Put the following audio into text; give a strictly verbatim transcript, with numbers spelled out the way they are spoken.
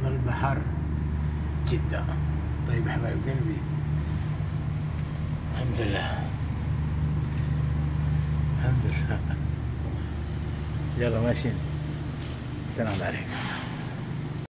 أرض البحر جدة. طيب حبايب قلبي، الحمد لله الحمد لله. يلا ماشيين، السلام عليكم.